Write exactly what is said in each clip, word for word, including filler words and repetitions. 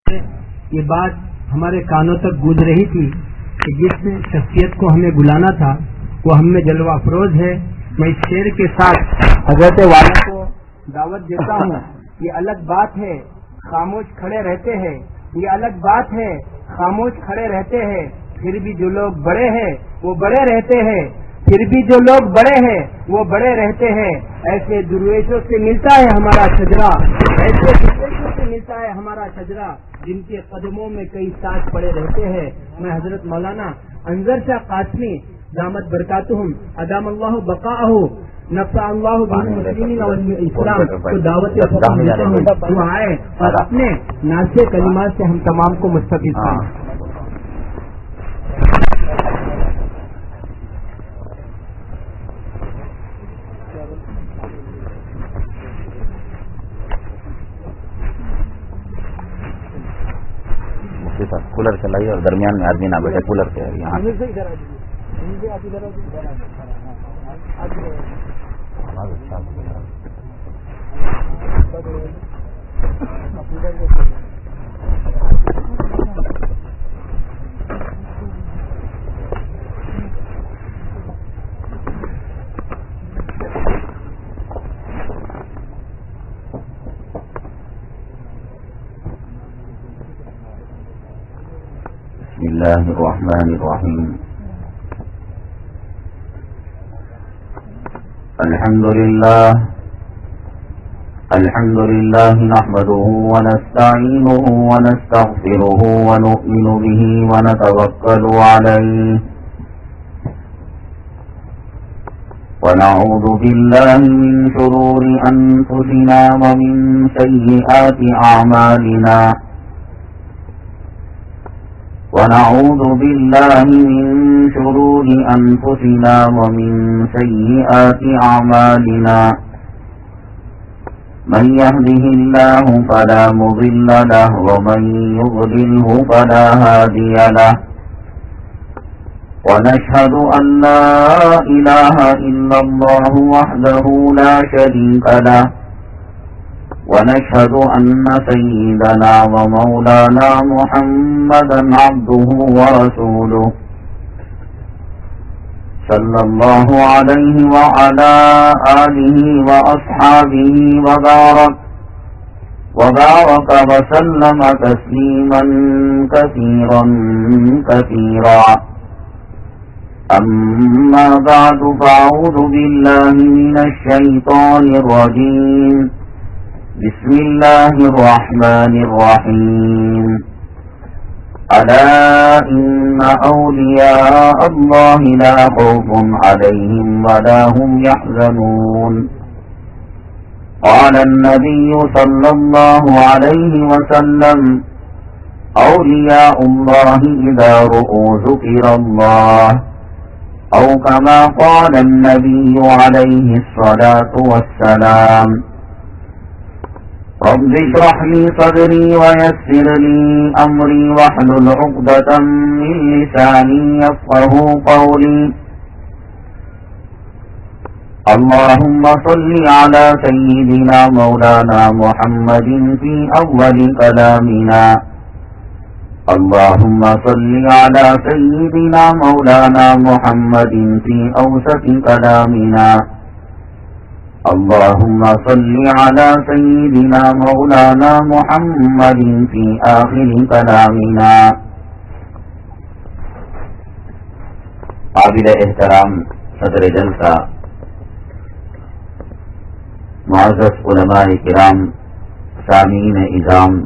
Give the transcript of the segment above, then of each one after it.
یہ بات ہمارے کانوں تک گونج رہی تھی کہ جس شخصیت کو ہمیں بلانا تھا وہ ہم میں جلوہ افروز ہے. میں اس شعر کے ساتھ حضرت والا کو دعوت دیتا ہوں. یہ الگ بات ہے خاموش کھڑے رہتے ہیں، یہ الگ بات ہے خاموش کھڑے رہتے ہیں، پھر بھی جو لوگ بڑے ہیں وہ بڑے رہتے ہیں، پھر بھی جو لوگ بڑے ہیں وہ بڑے رہتے ہیں. ایسے درویشوں سے ملتا ہے ہمارا شجرا، ایسے درویشوں سے ملتا ہے ہمارا شجرا جن کے قدموں میں کئی ساتھ پڑے رہتے ہیں. میں حضرت مولانا انظر شاہ قاسمی دامت برکاتہم ادام اللہ بقاءہ نفع اللہ بالمسلمین والاسلام کو دعوت خطاب دیتا ہوں. وہ آئے اور اپنے نازل کلمات سے ہم تمام کو مستفید کریں. کولر چلائیے اور درمیان میں آدمی نہ بیٹھے، کولر کے یہاں بسم اللہ الرحمن الرحیم. الحمد للہ الحمد للہ نحمده ونستعینه ونستغفره ونؤمن به ونتوکل علیہ ونعوذ باللہ من شرور انفسنا ومن سیئات اعمالنا ونعوذ بالله من شرور أنفسنا ومن سيئات أعمالنا من يهده الله فلا مضل له ومن يضلله فلا هادي له ونشهد أن لا إله إلا الله وحده لا شريك له ونشهد أن سيدنا ومولانا محمدا عبده ورسوله صلى الله عليه وعلى آله وأصحابه وبارك وبارك وسلم تسليما كثيرا كثيرا. أما بعد فأعوذ بالله من الشيطان الرجيم. بسم الله الرحمن الرحيم. ألا إن أولياء الله لا خوف عليهم ولا هم يحزنون. قال النبي صلى الله عليه وسلم أولياء الله إذا رؤوا ذكر الله أو كما قال النبي عليه الصلاة والسلام. رب اشرح لي صدري ويسر لي أمري واحلل عقدة من لساني يفقهوا قولي. اللهم صل على سيدنا مولانا محمد في أول كلامنا. اللهم صل على سيدنا مولانا محمد في أوسط كلامنا. اللهم صل على سيدنا مولانا محمد في آخر كلامنا. قابل احترام صدر جلسہ، معزز علماء کرام، سامعین اعظام،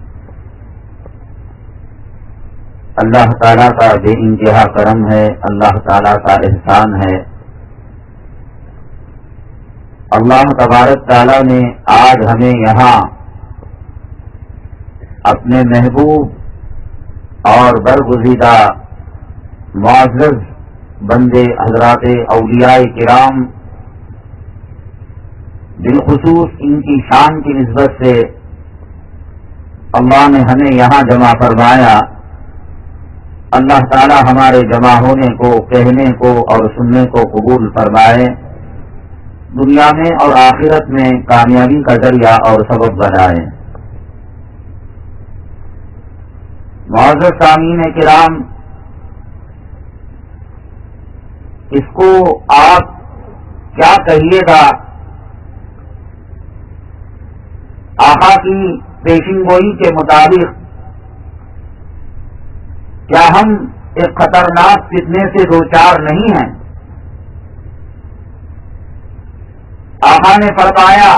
اللہ تعالیٰ کا بے انتہا کرم ہے، اللہ تعالیٰ کا احسان ہے. اللہ تبارک تعالیٰ نے آج ہمیں یہاں اپنے محبوب اور برگزیدہ معزز بندے حضرات اولیاء کرام، بالخصوص ان کی شان کی نسبت سے اللہ نے ہمیں یہاں جمع فرمایا. اللہ تعالی ہمارے جمع ہونے کو، کہنے کو اور سننے کو قبول فرمائے، دنیا میں اور آخرت میں کامیابی کا ذریعہ اور سبب بنائے. معزز سامعین کرام، اس کو آپ کیا کہیے گا؟ آقا کی پیشین گوئی کے مطابق کیا ہم ایک خطرناک فتنے سے دوچار نہیں ہیں؟ آقا نے فرمایا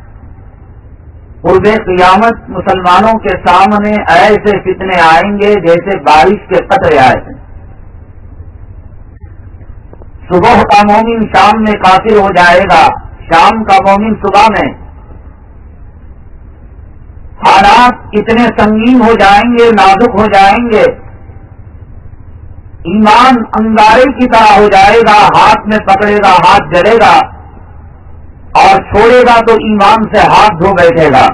قرب قیامت مسلمانوں کے سامنے ایسے فتنے آئیں گے جیسے بارش کے قطرے آئے ہیں۔ صبح کا مومن شام میں کافر ہو جائے گا، شام کا مومن صبح میں۔ حالات اتنے سنگین ہو جائیں گے، نازک ہو جائیں گے، ایمان انگارے کی طرح ہو جائے گا، ہاتھ میں پکڑے گا ہاتھ جلے گا، اور چھوڑے گا تو ایمان سے ہاتھ دھو بیٹھے گا۔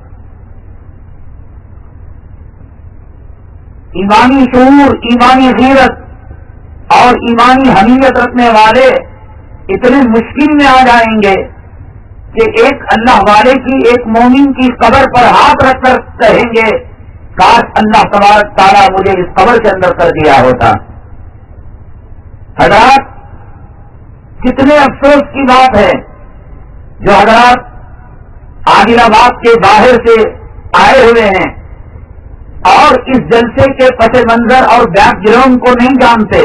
ایمانی شعور، ایمانی غیرت اور ایمانی حمیت رکھنے والے اتنے مشکل میں آ جائیں گے کہ ایک اللہ والے کی، ایک مومن کی قبر پر ہاتھ رکھ کر کہیں گے کاش اللہ تبارک تعالیٰ مجھے اس قبر کے اندر کر دیا ہوتا۔ حضرات، کتنے افسوس کی بات ہے جو حضرات عادل آباد کے باہر سے آئے ہوئے ہیں اور اس جلسے کے پس منظر اور بیک گراؤنڈ کو نہیں جانتے۔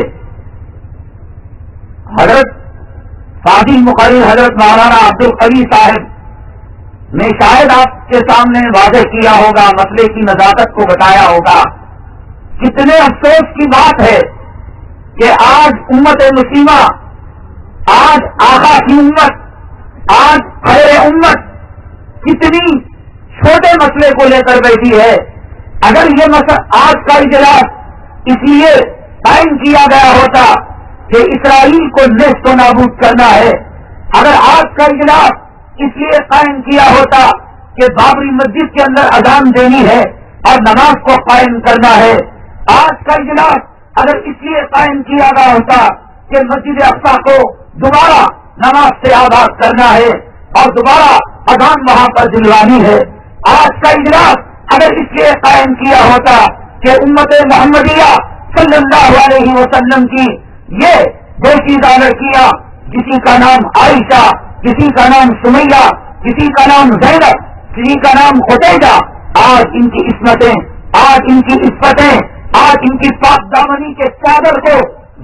حضرت فاضل مقرر حضرت مولانا عبد القوی صاحب نے شاید آپ کے سامنے واضح کیا ہوگا، مسئلے کی نزاکت کو بتایا ہوگا۔ کتنے افسوس کی بات ہے کہ آج امت مسلمہ، آج آقا کی امت، آج خیر امت کتنی چھوٹے مسئلے کو لے کر بیٹھی ہے۔ اگر یہ مسئلہ آج کا اجلاس اس لیے قائم کیا گیا ہوتا کہ اسرائیل کو نیست و نابود کرنا ہے، اگر آج کا اجلاس اس لیے قائم کیا ہوتا کہ بابری مسجد کے اندر اذان دینی ہے اور نماز کو قائم کرنا ہے، آج کا اجلاس اگر اس لیے قائم کیا گیا ہوتا کہ مسجد اقصی کو دوبارہ نماز سے آباد کرنا ہے اور دوبارہ اذان وہاں پر دلوانی ہے، آج کا اجلاس اگر اس لیے قائم کیا ہوتا کہ امت محمدیہ صلی اللہ علیہ وسلم کی یہ بیٹیدہ لڑکیاں، کسی کا نام عائشہ، کسی کا نام سمیہ، کسی کا نام زینب، کسی کا نام خدیجہ، آج ان کی عصمتیں، آج ان کی عصمتیں، آج ان کی پاک دامنی کے چادر کو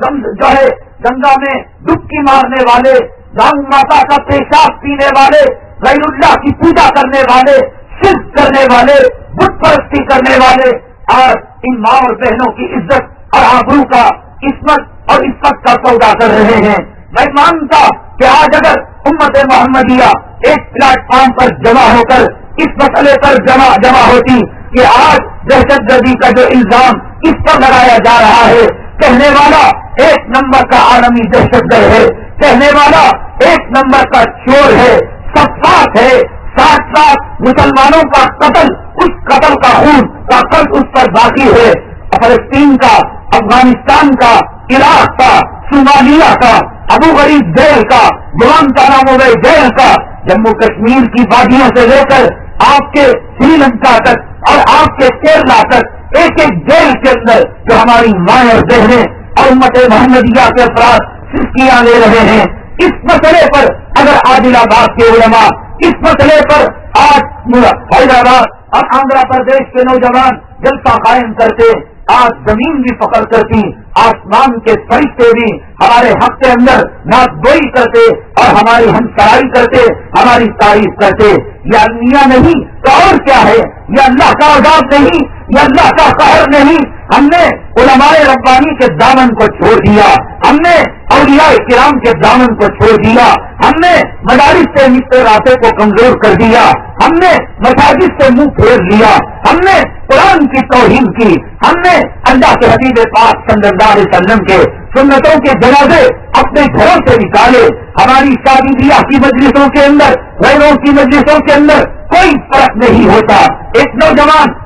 جو ہے گنگا میں ڈبکی مارنے والے، گنگ ماتا کا پیشاب پینے والے، غیر اللہ کی پوجا کرنے والے، شرک کرنے والے، بت پرستی کرنے والے، آج ان ماں اور بہنوں کی عزت اور آبرو کا، عصمت اور عزت کا سودا کر رہے ہیں۔ میں مانتا کہ آج اگر امت محمدیہ ایک پلیٹ فارم پر جمع ہو کر اس مسئلے پر جمع جمع ہوتی کہ آج دہشت گردی کا جو الزام اس پر لگایا جا رہا ہے، کہنے والا ایک نمبر کا عالمی دہشت گرد ہے، کہنے والا ایک نمبر کا چور ہے، سفاک ہے، ساتھ ساتھ مسلمانوں کا قتل، اس قتل کا خون کا قرض اس پر باقی ہے، فلسطین کا، افغانستان کا، عراق کا، صومالیہ کا، ابو غریب جیل کا، گوانتانامو بے جیل کا، جموں کشمیر کی وادیوں سے لے کر آپ کے سری لنکا تک اور آپ کے کیرلا تک ایک ایک جیل کے اندر جو ہماری مائیں اور بہنیں اور امت محمدیہ کے افراد سسکیاں لے رہے ہیں، اس مسئلے پر اگر عادل آباد کے علماء، اس مسئلے پر آج حیدرآباد اور آندھرا پردیش کے نوجوان جلسہ قائم کرتے، آج زمین بھی فخر کرتی، آسمان کے فرشتے بھی ہمارے حق کے اندر نازگوئی کرتے اور ہماری ہمسرائی کرتے، ہماری تعریف کرتے۔ یہ المیہ نہیں تو اور کیا ہے؟ یہ اللہ کا عذاب نہیں، یہ اللہ کا قہر نہیں۔ ہم نے علماء ربانی کے دامن کو چھوڑ دیا، ہم نے اولیاء کرام کے دامن کو چھوڑ دیا، ہم نے مدارس سے مصر راستے کو کمزور کر دیا، ہم نے مساجد سے منہ پھیر لیا، ہم نے قرآن کی توہین کی، ہم نے اللہ کے حبیب پاک صلی اللہ علیہ وسلم کے سنتوں کے جنازے اپنے گھروں سے نکالے۔ ہماری شادی بیاہ کی مجلسوں کے اندر، غیروں کی مجلسوں کے اندر کوئی فرق نہیں ہوتا۔ ایک نوجوان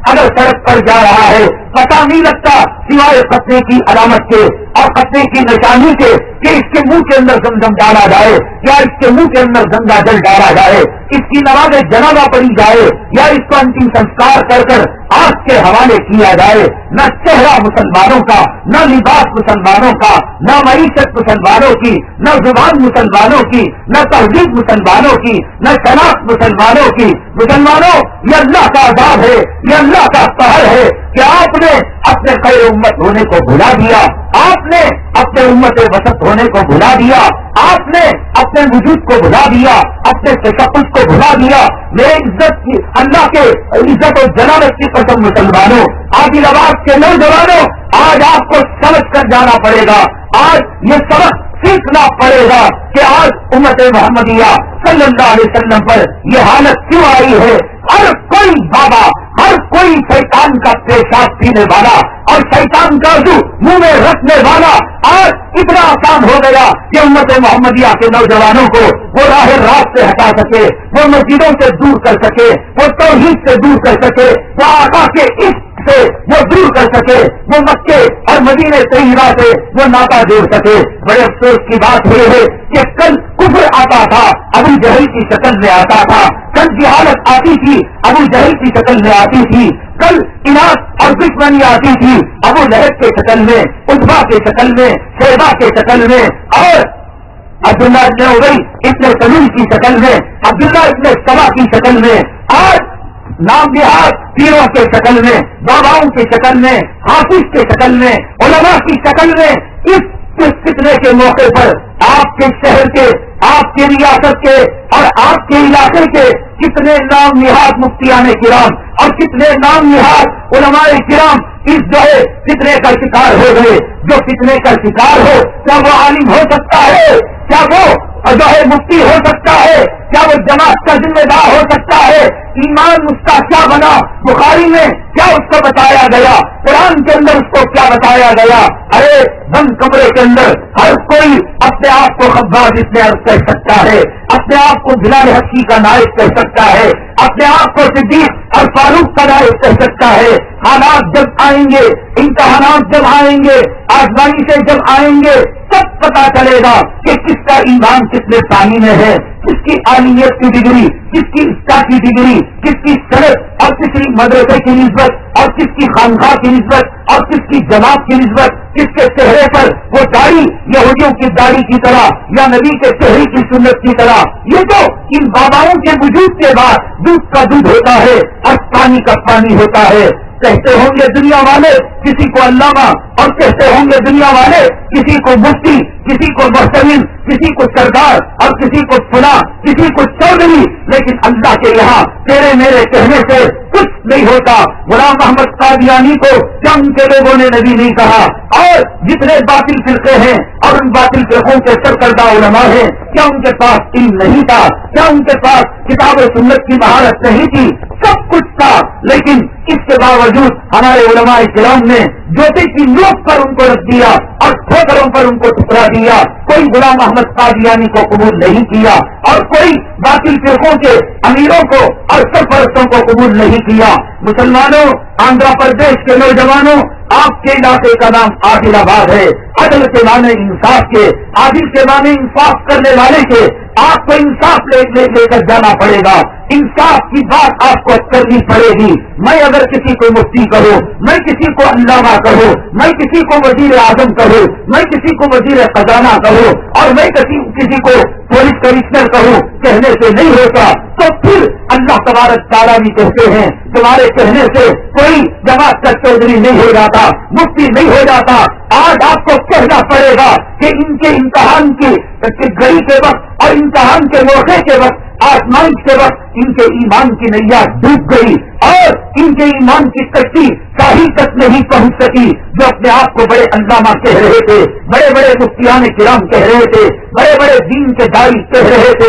اگر سڑک پر جا رہا ہے پتا نہیں لگتا سوائے خطرے کی علامت کے اور خطرے کی نشانی کے کہ اس کے منہ کے اندر زمزم ڈالا جائے یا اس کے منہ کے اندر گنگا جل ڈالا جائے، اس کی نماز جنازہ پڑھی جائے یا اس کو انتم سنسکار کر کر آگ کے حوالے کیا جائے، نہ چہرہ مسلمانوں کا، نہ لباس مسلمانوں کا، نہ معیشت مسلمانوں کی، نہ زبان مسلمانوں کی، نہ تہذیب مسلمانوں کی، نہ شناخت مسلمانوں کی۔ مسلمانوں، یہ اللہ کا عذاب ہے، یہ اللہ کا قہر ہے کہ آپ نے اپنے خیر امت ہونے کو بھلا دیا، آپ نے اپنے امت وسط ہونے کو بھلا دیا، آپ نے اپنے وجود کو بھلا دیا، اپنے تشخص کو بھلا دیا۔ میرے عزت کی اللہ کے عزت و جلالت کی قسم مسلمانوں، عادل آباد کے نوجوانوں، آج آپ کو سمجھ کر جانا پڑے گا، آج یہ سبق سیکھنا پڑے گا کہ آج امت محمدیہ صلی اللہ علیہ وسلم پر یہ حالت کیوں آئی ہے۔ ہر کوئی بابا، ہر کوئی شیطان کا پیشاب پینے والا اور شیطان کا عضو منہ میں رکھنے والا آج اتنا آسان ہو گیا کہ امت محمدیہ کے نوجوانوں کو وہ راہ راست سے ہٹا سکے، وہ مسجدوں سے دور کر سکے، وہ توحید سے دور کر سکے، وہ آقا کے عشق سے وہ دور کر سکے، وہ مکے اور مدینے طیبہ سے وہ ناطا جوڑ سکے۔ بڑے افسوس کی بات یہ ہے کہ کل کفر آتا تھا ابو جہل کی شکل میں آتا تھا، کل جہالت آتی تھی ابو جہل کی شکل میں آتی تھی، کل اناث اور دشمنی آتی تھی ابو لہب کے شکل میں، عتبہ کے شکل میں، شیبہ کے شکل میں، اور عبداللہ ابن ابی ابن سلول کی شکل میں، عبداللہ ابن سبا کی شکل میں، آج نام نہاد پیروں کے شکل میں، باباؤں کی شکل میں، حافظ کے شکل میں، علماء کی شکل میں، اس فتنے کے موقع پر آپ کے شہر کے، آپ کی ریاست کے اور آپ کے علاقے کے کتنے نام نہاد مفتیان کرام اور کتنے نام نہاد علماء کرام اس جو ہے فتنے کا شکار ہو گئے۔ جو فتنے کا شکار ہو، کیا وہ عالم ہو سکتا ہے؟ کیا وہ جو ہے مفتی ہو سکتا ہے؟ کیا وہ جماعت کا ذمہ دار ہو سکتا ہے؟ ایمان اس کا کیا بنا؟ بخاری میں کیا اس کو بتایا گیا؟ قرآن کے اندر اس کو کیا بتایا گیا؟ ارے بند کمرے کے اندر ہر کوئی اپنے آپ کو خباز ابن عرب کہہ سکتا ہے، اپنے آپ کو بلال حبشی کا نائب کہہ سکتا ہے، اپنے آپ کو صدیق اور فاروق کا نائب کہہ سکتا ہے۔ حالات جب آئیں گے، امتحانات جب آئیں گے، آزمائش سے جب آئیں گے، تب پتا چلے گا کہ کس کا ایمان کتنے پانی میں ہے، کس کی عالمیت کی ڈگری، کس کی اسکا کی ڈگری، کس کی صنعت اور کس کی مدرسے کی نسبت اور کس کی خانقاہ کی نسبت اور کس کی جماعت کی نسبت، کس کے چہرے پر وہ داڑھی یہودیوں کی داڑھی کی طرح یا نبی کے چہرے کی سنت کی طرح۔ یہ تو ان باباؤں کے وجود کے بعد دودھ کا دودھ ہوتا ہے اور پانی کا پانی ہوتا ہے۔ کہتے ہوں گے دنیا والے کسی کو علامہ، اور کہتے ہوں گے دنیا والے کسی کو مفتی، کسی کو محتمل، کسی کو سردار اور کسی کو فلاں، کسی کو چودھری، لیکن اللہ کے یہاں تیرے میرے کہنے سے کچھ نہیں ہوتا۔ غلام محمد قادیانی کو کیا ان کے لوگوں نے نبی نہیں کہا؟ اور جتنے باطل فرقے ہیں اور ان باطل فرقوں کے سرکردہ علماء ہیں، کیا ان کے پاس علم نہیں تھا؟ کیا ان کے پاس کتاب و سنت کی مہارت نہیں تھی؟ سب کچھ تھا، لیکن اس کے باوجود ہمارے علماء کرام نے جوتے کی نوک پر ان کو رکھ دیا اور ٹھوکروں پر ان کو ٹھکرا دیا۔ کوئی غلام محمد قادیانی کو قبول نہیں کیا اور کوئی باطل فرقوں کے امیروں کو اور سرپرستوں کو قبول نہیں کیا۔ مسلمانوں، آندھرا پردیش کے نوجوانوں، آپ کے علاقے کا نام عادل آباد ہے۔ عدل کے معنی انصاف کے، عادل کے معنی انصاف کرنے والے کے۔ آپ کو انصاف لے لے لے کر جانا پڑے گا، انصاف کی بات آپ کو کرنی پڑے گی۔ میں اگر کسی کو مفتی کہوں، میں کسی کو علامہ کہوں، میں کسی کو وزیر اعظم کہوں، میں کسی کو وزیر خزانہ کہوں اور میں کسی کسی کو پولیس کمشنر کہوں، کہنے سے نہیں ہوتا، تو پھر اللہ تبارک تعالیٰ بھی کہتے ہیں تمہارے کہنے سے کوئی جماعت کا چودھری نہیں ہو جاتا، مفتی نہیں ہو جاتا۔ آج آپ کو کہنا پڑے گا کہ ان کے امتحان کی گھڑی کے وقت اور امتحان کے موقع کے وقت، آزمائش کے وقت ان کے ایمان کی نیا ڈوب گئی اور ان کے ایمان کی کشتی ساحل تک نہیں پہنچ سکی۔ جو اپنے آپ کو بڑے علامہ کہہ رہے تھے، بڑے بڑے مفتیان کرام کہہ رہے تھے، بڑے بڑے دین کے داعی کہہ رہے تھے،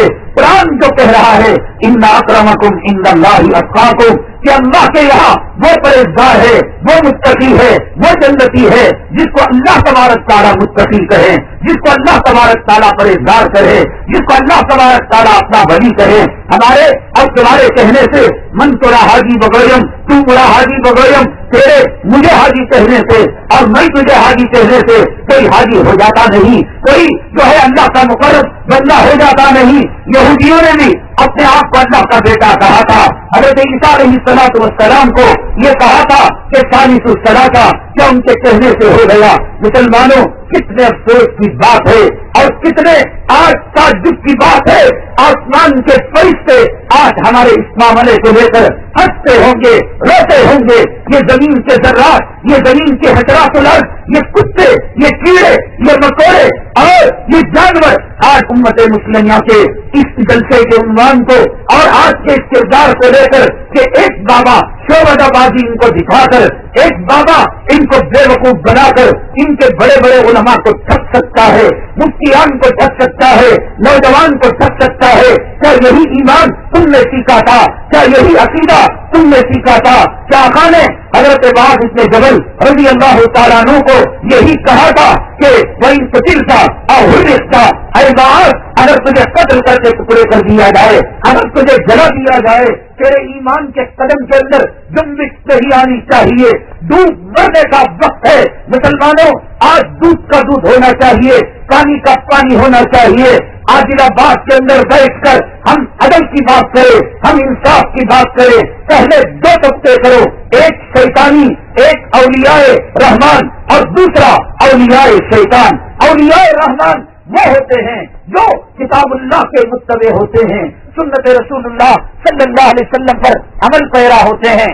قرآن جو کہہ رہا ہے ان اکرمکم عند اللہ اتقاکم کہ اللہ کے یہاں وہ پرہیزگار ہے، وہ متقی ہے، وہ جنتی ہے جس کو اللہ تبارک تعالیٰ متقی کہے، جس کو اللہ تبارک تعالیٰ پرہیزگار کہے، جس کو اللہ تبارک تعالیٰ اپنا ولی کہے۔ ہمارے اب تمہارے کہنے سے من توڑا حاجی بگویم، تو مڑا حاجی بگویم، تیرے مجھے حاجی کہنے سے اور میں تجھے حاجی کہنے سے کوئی حاجی ہو جاتا نہیں، کوئی جو ہے اللہ کا مقرب بندہ ہو جاتا نہیں۔ یہودیوں نے بھی اپنے آپ کو اللہ کا بیٹا کہا تھا، حضرت عیسیٰ علیہ الصلوۃ والسلام کو یہ کہا تھا کہ ثالث الثلاثہ، کیا ان کے کہنے سے ہو گیا؟ مسلمانوں کتنے افسوس کی بات ہے اور کتنے آج تعجب کی بات ہے، آسمان کے فرشتے آج ہمارے اس معاملے کو لے کر ہنستے ہوں گے، روتے ہوں گے۔ یہ زمین کے ذرات، یہ زمین کے حشرات الارض، یہ کتے، یہ کیڑے، یہ مکوڑے اور یہ جانور آج امت مسلمہ کے اس جلسے کے عنوان کو اور آج کے اس کردار کو لے کر کہ ایک بابا شعبہ بازی ان کو دکھا کر، ایک بابا ان کو بے وقوف بنا کر ان کے بڑے بڑے علماء کو ٹھگ سکتا ہے، مفتیان کو ٹھگ سکتا ہے، نوجوان کو ٹھگ سکتا ہے۔ کیا یہی ایمان تم نے سیکھا تھا؟ کیا یہی عقیدہ تم نے سیکھا تھا؟ کیا آقا نے حضرت معاذ ابن جبل رضی اللہ تعالیٰ عنہ کو یہی کہا تھا کہ وَإِن قُتِلْتَ أَوْ حُرِقْتَ، اے معاذ اگر تجھے قتل کر کے ٹکڑے کر دیا جائے، اگر تجھے جلا دیا جائے، تیرے ایمان کے قدم کے اندر جنبش نہیں آنی چاہیے، دودھ مرنے کا وقت ہے۔ مسلمانوں آج دودھ کا دودھ ہونا چاہیے، پانی کا پانی ہونا چاہیے۔ عادل آباد کے اندر بیٹھ کر ہم عدل کی بات کریں، ہم انصاف کی بات کریں۔ پہلے دو طبقے کرو، ایک شیطانی، ایک اولیاء رحمان اور دوسرا اولیاء شیطان۔ اولیاء رحمان وہ ہوتے ہیں جو کتاب اللہ کے متبع ہوتے ہیں، سنت رسول اللہ صلی اللہ علیہ وسلم پر عمل پیرا ہوتے ہیں۔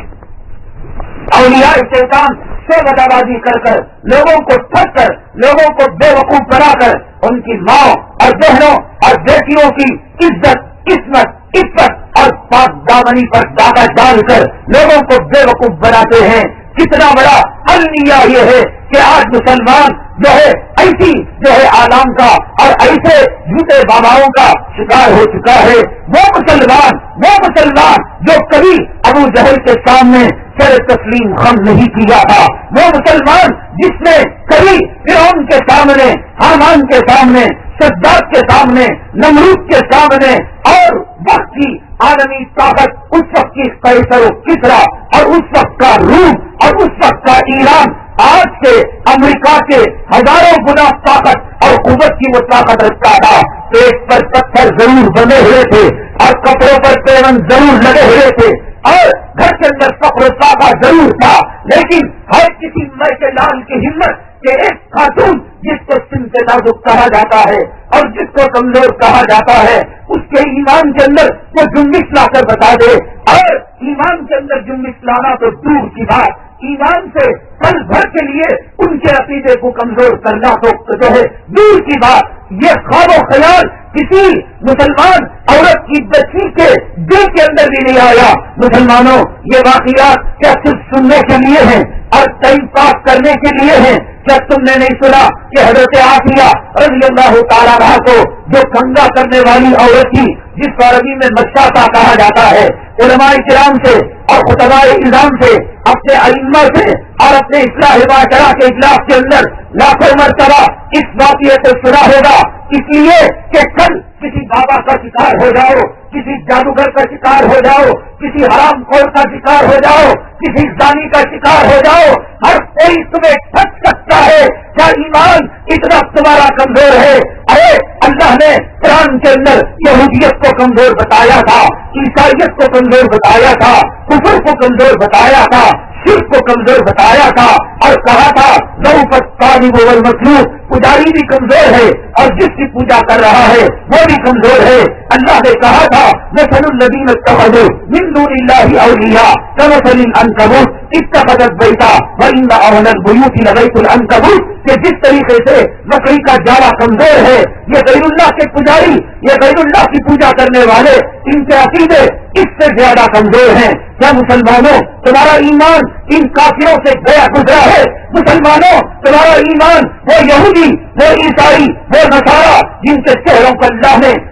اولیاء شیطان سے بدابازی کر کر، لوگوں کو ٹھگ کر، لوگوں کو بے وقوف بنا کر، ان کی ماں اور بہنوں اور بیٹیوں کی عزت، عصمت، عفت اور پاک دامنی پر داغا ڈال کر لوگوں کو بے وقوف بناتے ہیں۔ کتنا بڑا المیہ یہ ہے کہ آج مسلمان جو ہے ایسی جو ہے آلام کا اور ایسے جھوٹے باباؤں کا شکار ہو چکا ہے۔ وہ مسلمان وہ مسلمان جو کبھی ابو جہل کے سامنے سر تسلیم خم نہیں کیا تھا، وہ مسلمان جس نے کبھی فرعون کے سامنے، حامان کے سامنے، شداد کے سامنے، نمرود کے سامنے اور وقت کی عالمی طاقت، اس وقت کی قیصر و کسرا اور اس وقت کا روم اور اس وقت کا ایران، آج کے امریکہ کے ہزاروں گنا طاقت اور قوت کی وہ طاقت رکھتا تھا۔ پیٹ پر پتھر ضرور بنے ہوئے تھے اور کپڑوں پر پیون ضرور لگے ہوئے تھے اور گھر کے اندر فخر و صافہ ضرور تھا، لیکن ہر کسی مر کے لال کی ہمت کہ ایک خاتون جس کو سن سے نازک کہا جاتا ہے اور جس کو کمزور کہا جاتا ہے، اس کے ایمان کے اندر وہ جنبش لا کر بتا دے، اور ایمان کے اندر جنبش لانا تو دور کی بات، ایمان سے پل بھر کے لیے ان کے عقیدے کو کمزور کرنا تو جو ہے دور کی بات۔ یہ خواب و خیال کسی مسلمان عورت کی بچی کے دل کے اندر بھی نہیں آیا۔ مسلمانوں یہ واقعات کیا صرف سننے کے لیے ہیں اور ٹائم پاس کرنے کے لیے ہیں؟ کیا تم نے نہیں سنا کہ حضرت عافیہ رضی اللہ تعالیٰ عنہا کو جو کنگا کرنے والی عورت تھی، جس کو عربی میں مشاطہ کہا جاتا ہے، علماء کرام سے اور خطباء اعظام سے، اپنے ائمہ سے اور اپنے اصلاح معاشرہ کے اجلاس کے اندر لاکھوں مرتبہ اس واقعے کو سنا ہوگا، اس لیے کہ کل کسی بابا کا شکار ہو جاؤ، کسی جادوگر کا شکار ہو جاؤ، کسی حرام خور کا شکار ہو جاؤ، کسی زانی کا شکار ہو جاؤ، ہر کوئی تمہیں ٹھگ سکتا ہے۔ کیا ایمان اتنا تمہارا کمزور ہے؟ ارے اللہ نے قرآن کے اندر یہودیت کو کمزور بتایا تھا، عیسائیت کو کمزور بتایا تھا، کفر کو کمزور بتایا تھا، شرک کو کمزور بتایا تھا اور کہا تھا ضعف الطالب والمطلوب، پجاری بھی کمزور ہے اور جس کی پوجا کر رہا ہے وہ بھی کمزور ہے۔ اللہ نے کہا تھا مثل الذین اتخذوا من دون اللہ اولیاء کمثل العنکبوت اتخذت بیتا وان اہل البیوت لبیت العنکبوت، کہ جس طریقے سے لکڑی کا جالا کمزور ہے، یہ غیر اللہ کے پجاری، یہ غیر اللہ کی پوجا کرنے والے، ان کے عقیدے اس سے زیادہ کمزور ہیں۔ کیا مسلمانوں تمہارا ایمان ان کافروں سے گیا گزرا ہے؟ مسلمانوں تمہارا ایمان وہ یہودی، وہ عیسائی، وہ نصارا جن کے چہروں پر اللہ نے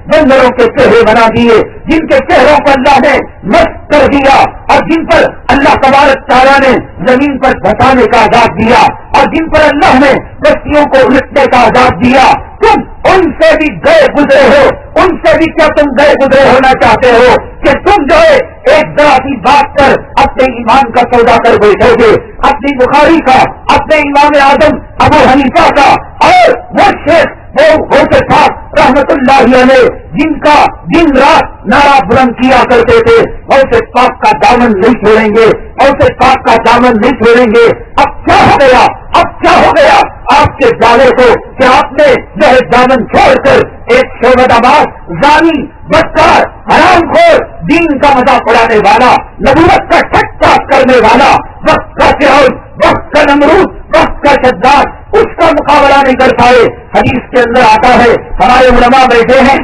بندروں کے چہرے بنا دیے، جن کے چہروں کو اللہ نے مست کر دیا، اور جن پر اللہ تبارک تعالیٰ نے زمین پر بسانے کا عذاب دیا، اور جن پر اللہ نے بستیوں کو الٹنے کا عذاب دیا، تم ان سے بھی گئے گزرے ہو، ان سے بھی کیا تم گئے گزرے ہونا چاہتے ہو کہ تم جو ہے ایک ذرا سی بات پر اپنے ایمان کا سودا کر بیٹھو گے، اپنی بخاری کا، اپنے امام اعظم ابو حنیفہ کا، اور وہ شیخ وہ ہوتے صاحب رحمت اللہ علیہ جن کا دن رات نعرہ بلند کیا کرتے تھے، ویسے پاک کا دامن نہیں چھوڑیں گے، ویسے پاک کا دامن نہیں چھوڑیں گے۔ اب کیا ہو گیا، اب کیا ہو گیا آپ کے جالے کو کہ آپ نے جو ہے دامن چھوڑ کر ایک شعبہ آباد زانی بدکار حرام خور دین کا مذاق اڑانے والا نبوت کا ٹھٹا کرنے والا وقت کا فرعون وقت کا نمرود وقت کا شداد اس کا مقابلہ نہیں کر پائے۔ حدیث کے اندر آتا ہے، ہمارے علماء بیٹھے ہیں،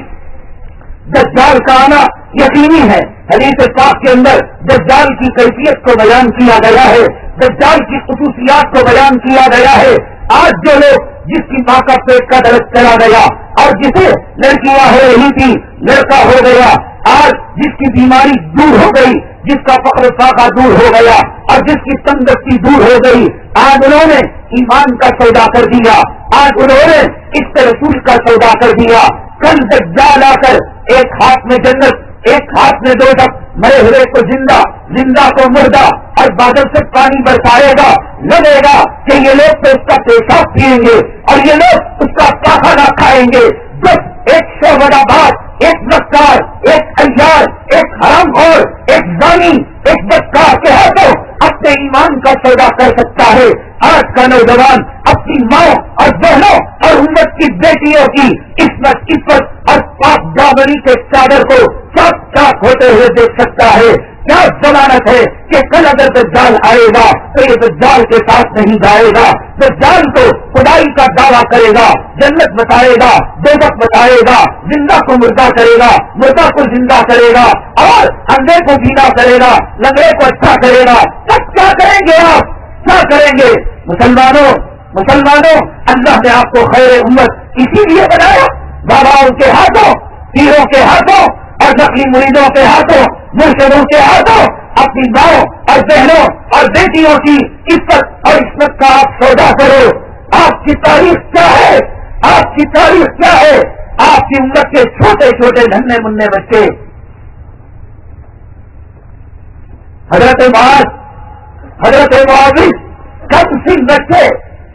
دجال کا آنا یقینی ہے۔ حدیث پاک کے اندر دجال کی کیفیت کو بیان کیا گیا ہے، دجال کی خصوصیات کو بیان کیا گیا ہے۔ آج جو لوگ جس کی ماں کا پیٹ کا درد چلا گیا اور جسے لڑکیاں ہو رہی تھی لڑکا ہو گیا، آج جس کی بیماری دور ہو گئی، جس کا فقر فاقہ دور ہو گیا اور جس کی تندرستی دور ہو گئی، آج انہوں نے ایمان کا سودا کر دیا، آج انہوں نے اس رسول کا سودا کر دیا۔ کل دجال آ کر ایک ہاتھ میں جنت ایک ہاتھ میں دوزخ، مرے ہوئے کو زندہ زندہ کو مردہ، اور بادل سے پانی برسائے گا، لگے گا کہ یہ لوگ تو اس کا پیشاب پیئیں گے اور یہ لوگ اس کا پاخانہ کھائیں گے۔ جب ایک شعبہ باد، ایک بدکار، ایک عیار، ایک حرام خور، ایک زانی، ایک بدکار کے ہاتھوں اپنے ایمان کا سودا کر سکتا ہے، آج کا نوجوان اپنی ماں اور بہنوں اور امت کی بیٹیوں کی عصمت عفت اور پاک دامنی کے چادر کو چاک چاک ہوتے ہوئے دیکھ سکتا ہے۔ کیا ضمانت ہے کہ کل اگر دجال آئے گا تو یہ دجال کے ساتھ نہیں جائے گا؟ دجال تو خدائی کا دعویٰ کرے گا، جنت بتائے گا، دوزخ بتائے گا، زندہ کو مردہ کرے گا، مردہ کو زندہ کرے گا، اور اندھے کو بینا کرے گا، لنگڑے کو اچھا کرے گا۔ تب کیا کریں گے آپ؟ کیا کریں گے؟ مسلمانوں مسلمانوں اللہ نے آپ کو خیر امت اسی لیے بنایا، باباؤں کے ہاتھوں، پیروں کے ہاتھوں اور نقلی مریدوں کے ہاتھوں، مرشدوں کے ہاتھوں اپنی ماؤں اور بہنوں اور بیٹیوں کی عزت اور عصمت کا آپ سودا کرو۔ آپ کی تاریخ کیا ہے؟ آپ کی تاریخ کیا ہے؟ آپ کی امت کے چھوٹے چھوٹے ننھے منھے بچے، حضرت معاذ، حضرت معاذ کم سن بچے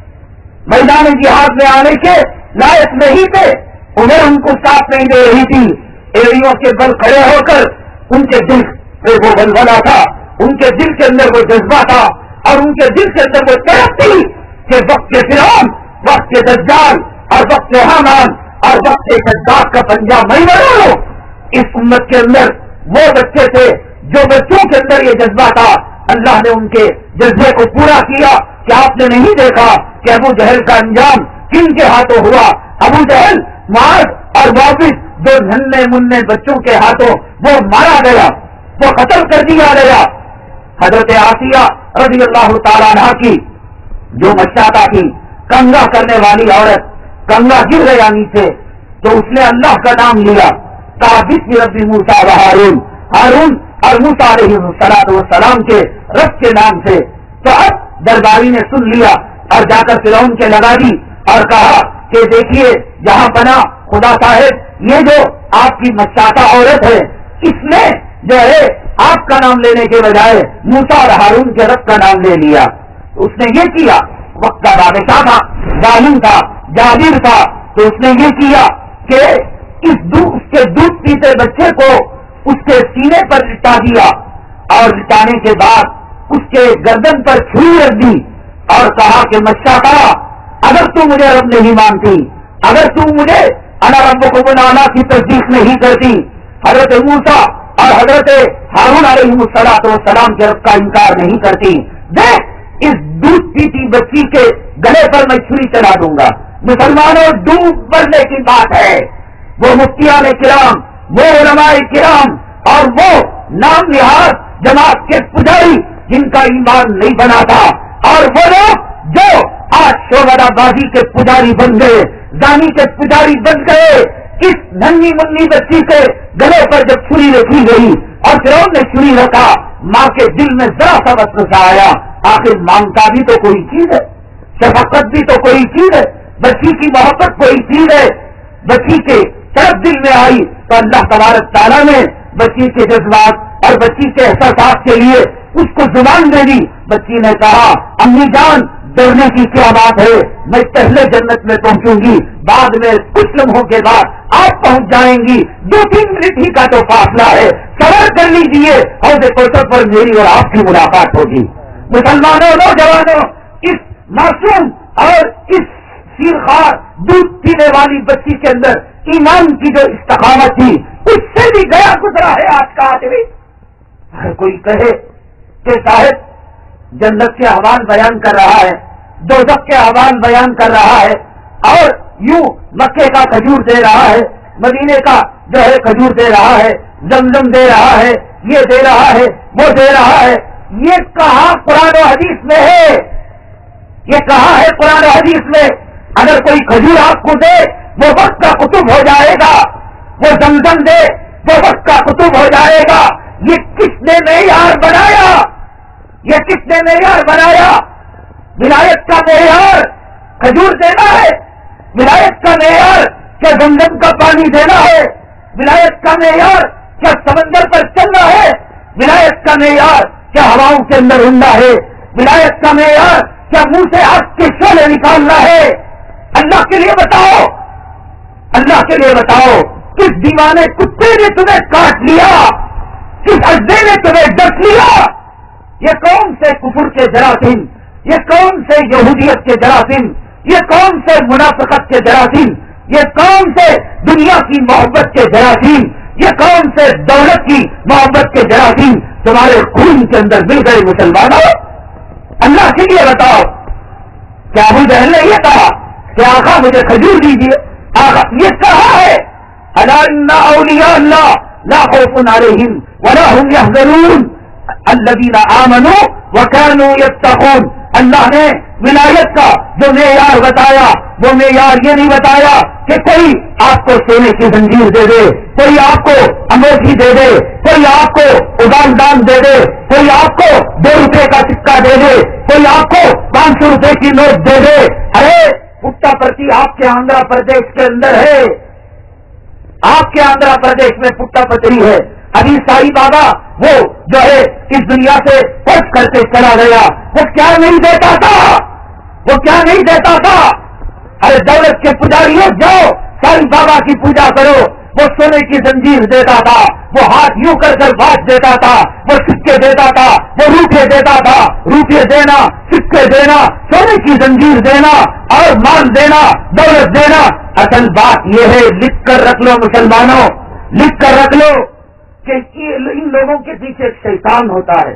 میدان جہاد میں آنے کے لائق نہیں تھے، انہیں ان کو ساتھ نہیں دے رہی تھی، ایڑیوں کے بل کھڑے ہو کر ان کے دل پہ وہ بلبلا تھا، ان کے دل کے اندر وہ جذبہ تھا، اور ان کے دل کے اندر وہ طرف تھی کہ وقت کے فرعون، وقت کے دجال اور وقت کے حامان اور وقت کے شداد کا پنجہ میں بنا لو۔ اس امت کے اندر وہ بچے تھے جو بچوں کے اندر یہ جذبہ تھا، اللہ نے ان کے جذبے کو پورا کیا۔ کہ آپ نے نہیں دیکھا کہ ابو جہل کا انجام کن کے ہاتھوں ہوا؟ ابو جہل، معاذ اور واپس دو ننھے منھے بچوں کے ہاتھوں وہ مارا گیا، وہ قتل کر دیا گیا۔ حضرت آسیہ رضی اللہ تعالیٰ عنہ کی جو مچاتا تھی، کنگا کرنے والی عورت، کنگا گر گیا نیچے تو اس نے اللہ کا نام لیا، کہا بسم رب موسیٰ و ہارون، ہارون اور موسیٰ علیہ السلام کے رب کے نام سے۔ تو اب درباری نے سن لیا اور جا کر فرعون کے لگا دی اور کہا کہ دیکھیے جہاں بنا خدا صاحب، یہ جو آپ کی مچاتا عورت ہے اس نے جو ہے آپ کا نام لینے کے بجائے موسیٰ اور ہارون کے رب کا نام لے لیا۔ اس نے یہ کیا، وقت کا بادشاہ تھا، ظالم تھا، جابر تھا، تو اس نے یہ کیا کہ اس اس کے دودھ پیتے بچے کو اس کے سینے پر لٹا دیا، اور لٹانے کے بعد اس کے گردن پر چھری رکھ دی اور کہا کہ مچاتا، اگر تو مجھے رب نہیں مانتی، اگر تو مجھے انا ربکم الاعلی کی تصدیق نہیں کرتی، حضرت موسیٰ اور حضرت ہارون علیہ السلام کے رب کا انکار نہیں کرتی، دیکھ اس دودھ پیتی بچی کے گلے پر میں چھری چلا دوں گا۔ مسلمانوں، ڈوب مرنے کی بات ہے۔ وہ مفتیان کرام، وہ علماء کرام اور وہ نام نہاد جماعت کے پجاری جن کا ایمان نہیں بنا تھا، اور وہ لوگ جو آج شعبہ بازی کے پجاری بن گئے، زانی کے پجاری بن گئے، اس ننھی منی بچی کے گلے پر جب چھری رکھی گئی اور فرعون نے چھری رکھا، ماں کے دل میں ذرا سا وسوسہ آیا، آخر مانگتا بھی تو کوئی چیز ہے، شفقت بھی تو کوئی چیز ہے، بچی کی محبت کوئی چیز ہے، بچی کے طرف دل میں آئی تو اللہ تبارک تعالیٰ نے بچی کے جذبات اور بچی کے احساسات کے لیے اس کو زبان دے دی۔ بچی نے کہا امی جان ڈرنے کی کیا بات ہے، میں پہلے جنت میں پہنچوں گی، بعد میں کچھ لمحوں کے بعد آپ پہنچ جائیں گی، دو تین منٹ ہی کا تو فاصلہ ہے، صبر کر لیجیے، حوض کوثر پر میری اور آپ کی ملاقات ہوگی۔ مسلمانوں، نوجوانوں، اس معصوم اور اس شیرخوار دودھ پینے والی بچی کے اندر ایمان کی جو استقامت تھی اس سے بھی گیا گزرا ہے آج کا آدمی۔ اگر کوئی کہے کہ صاحب جنت کے احوال بیان کر رہا ہے، دوزخ کے احوال بیان کر رہا ہے، اور یوں مکے کا کھجور دے رہا ہے، مدینے کا جو ہے کھجور دے رہا ہے، زمزم دے رہا ہے، یہ دے رہا ہے، وہ دے رہا ہے، یہ کہاں قرآن و حدیث میں ہے؟ یہ کہاں ہے قرآن و حدیث میں؟ اگر کوئی کھجور آپ کو دے وہ وقت کا قطب ہو جائے گا، وہ زمزم دے وہ وقت کا قطب ہو جائے گا۔ یہ کس نے معیار بنایا؟ یہ کس نے معیار بنایا؟ ولایت کا معیار کھجور دینا ہے، ولایت کا معیار کیا زمزم کا پانی دینا ہے، ولایت کا معیار کیا سمندر پر چلنا ہے، ولایت کا معیار کیا ہواؤں کے اندر اڑنا ہے، ولایت کا معیار کیا منہ سے آگ کے شعلے نکالنا ہے؟ اللہ کے لیے بتاؤ، اللہ کے لیے بتاؤ، کس دیوانے کتے نے تمہیں کاٹ لیا، کس اجدے نے تمہیں ڈس لیا؟ یہ کون سے کفر کے جراثیم، یہ کون سے یہودیت کے جراثیم، یہ کون سے منافقت کے جراثیم، یہ کون سے دنیا کی محبت کے جراثیم، یہ کون سے دولت کی محبت کے جراثیم تمہارے خون کے اندر مل گئے؟ مسلمانوں اللہ کے لیے بتاؤ، کیا ابو جہل نے یہ کہا کہ آقا مجھے کھجور دیجیے؟ آقا یہ کہا ہے الا ان اولیاء اللہ لا خوف علیہم ولا هم يحزنون الذین آمنوا وكانوا يتقون۔ اللہ نے ولایت کا جو معیار بتایا وہ معیار یہ نہیں بتایا کہ کوئی آپ کو سونے کی زنجیر دے دے، کوئی آپ کو انگوٹھی دے دے، کوئی آپ کو ادان دان دے دے، کوئی آپ کو دو روپے کا سکہ دے دے، کوئی آپ کو پانچ سو روپے کی نوٹ دے دے۔ ارے پٹا پرتی آپ کے آندھرا پردیش کے اندر ہے، آپ کے آندھرا پردیش میں پٹا پتری ہے۔ ابھی سائی بابا وہ جو ہے اس دنیا سے پٹ کر کے چلا گیا، وہ کیا نہیں دیتا تھا، وہ کیا نہیں دیتا تھا؟ ارے دولت کے پجاریوں جاؤ سائی بابا کی پوجا کرو، وہ سونے کی زنجیر دیتا تھا، وہ ہاتھ یوں کر کر باز دیتا تھا، وہ سکے دیتا تھا، وہ روپے دیتا تھا، روپے دینا، سکے دینا، سونے کی زنجیر دینا اور مال دینا، دولت دینا۔ اصل بات یہ ہے، لکھ کر رکھ لو مسلمانوں، لکھ کر رکھ لو کہ ان لوگوں کے پیچھے ایک شیطان ہوتا ہے۔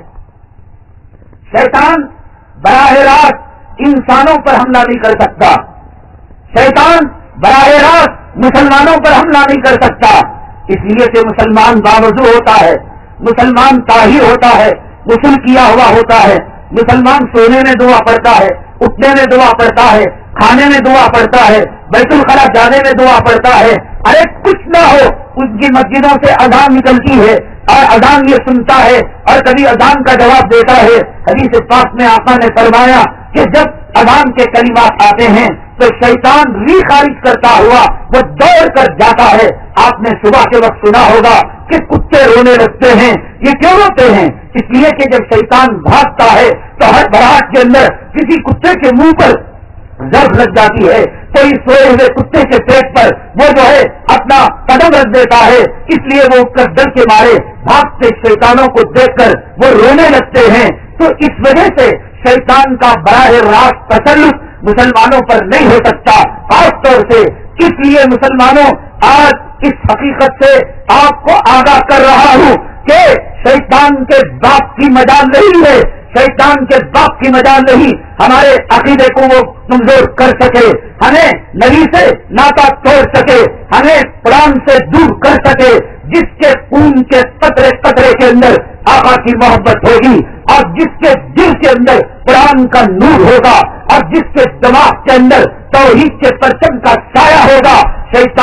شیطان براہ راست انسانوں پر حملہ نہیں کر سکتا، شیطان براہ راست مسلمانوں پر حملہ نہیں کر سکتا، اس لیے کہ مسلمان باوضو ہوتا ہے، مسلمان طاہر ہوتا ہے، غسل کیا ہوا ہوتا ہے، مسلمان سونے میں دعا پڑھتا ہے، اٹھنے میں دعا پڑھتا ہے، کھانے میں دعا پڑھتا ہے، بیت الخلا جانے میں دعا پڑھتا ہے۔ ارے کچھ نہ ہو، ان کی مسجدوں سے اذان نکلتی ہے اور اذان یہ سنتا ہے اور کبھی اذان کا جواب دیتا ہے۔ حدیث پاک میں آقا نے فرمایا کہ جب اذان کے کلمات آتے ہیں تو شیطان ری خارج کرتا ہوا وہ دوڑ کر جاتا ہے۔ آپ نے صبح کے وقت سنا ہوگا کہ کتے رونے لگتے ہیں، یہ کیوں روتے ہیں؟ اس لیے کہ جب شیطان بھاگتا ہے تو ہر بھراٹ کے اندر کسی کتے کے منہ پر ضرب لگ جاتی ہے، کوئی سوئے ہوئے کتے کے پیٹ پر وہ جو ہے اپنا قدم رکھ دیتا ہے، اس لیے وہ اٹھ کر ڈر کے مارے بھاگتے شیطانوں کو دیکھ کر وہ رونے لگتے ہیں۔ تو اس وجہ سے شیطان کا براہ راست تسلط مسلمانوں پر نہیں ہو سکتا، خاص طور سے اس لیے مسلمانوں آج اس حقیقت سے آپ کو آگاہ کر رہا ہوں کہ شیطان کے باپ کی مجال نہیں ہے، شیطان کے باپ کی مجال نہیں ہمارے عقیدے کو وہ کمزور کر سکے، ہمیں نبی سے ناطا توڑ سکے، ہمیں قرآن سے دور کر سکے۔ جس کے خون کے قطرے قطرے کے اندر آقا کی محبت ہوگی اور جس کے دل کے اندر قرآن کا نور ہوگا اور جس کے دماغ کے اندر توحید کے پرچم کا سایہ ہوگا، شیطان